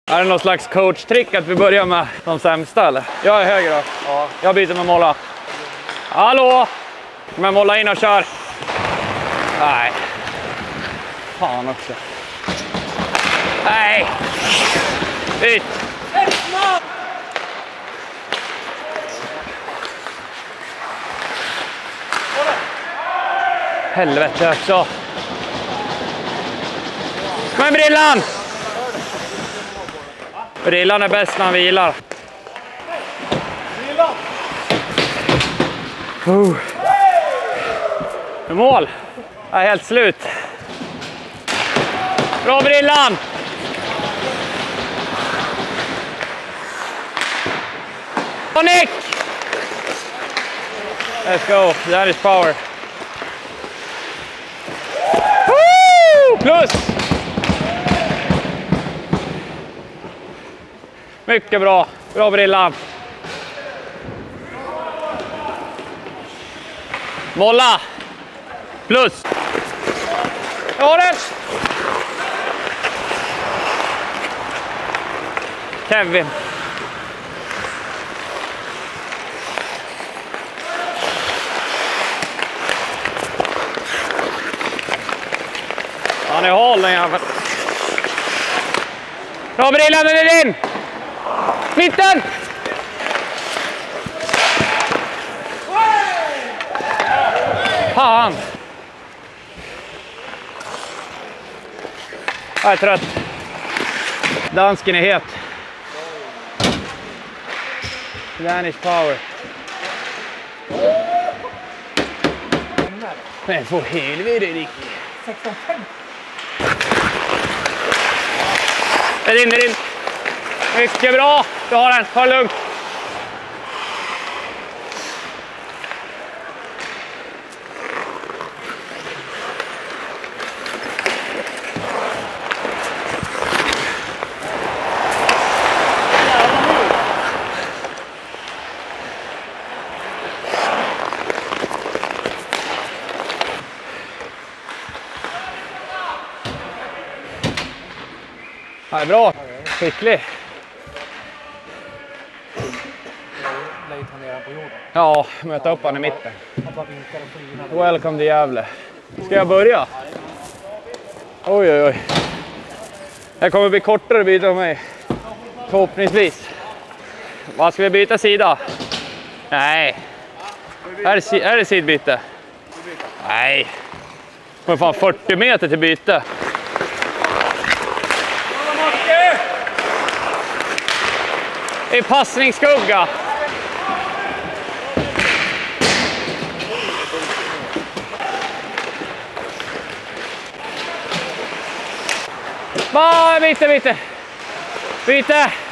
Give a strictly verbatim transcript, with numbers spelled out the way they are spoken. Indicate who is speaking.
Speaker 1: Är det någon slags coach-trick att vi börjar med de sämsta eller? Jag är höger då. Ja. Jag byter med Molla. Hallå! Men Molla in och kör. Nej. Fan också. Nej. Ut. Helvete också. Men Brillan! Brillan är bäst när han vilar. Uh. Mål. Jag är helt slut. Bra Brillan! Och Nick! Let's go. That is power. Woo! Plus! Mycket bra. Bra Brillan. Molla. Plus. Ja det. Kevin. Han är håll den jäveln. Bra Brillan, den är din. Mitten! Fan! Jag är trött. Dansken är het. Danish power. Men för helvete Rick. sexton fem. Det är in, det är in. Mycket bra. Du har den. Ta det lugnt. Ja, det är bra. Skicklig. Ja, möta upp han i mitten. Welcome till Gävle. Ska jag börja? Oj, oj, oj. Jag kommer bli kortare byta av mig. Förhoppningsvis. Vad ska vi byta sida? Nej. Är det, är det sidbyte? Nej. Det är fan fyrtio meter till byte. Det är passningsskugga. Bara byte, byte. Byte.